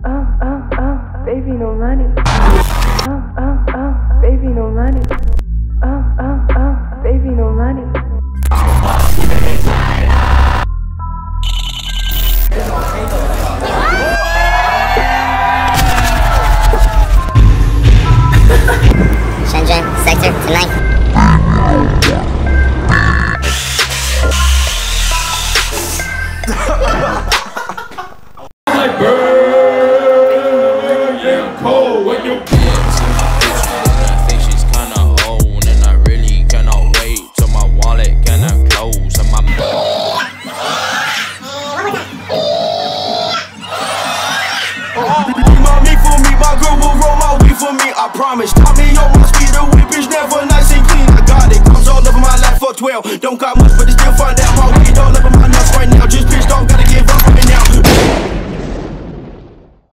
Baby, no money. Baby, no money. Baby, no money. Shenzhen sector tonight. Like bird, yeah, cold when you Face is kinda old, and I really cannot wait till my wallet cannot close and my My meat for me, my girl will roll my weed for me, I promise. Taught me on my speed, the whip is never nice and clean. I got it, comes all over my life for 12. Don't got much, but it's still fun that my weed all over my nuts right now. Just bitch, don't gotta give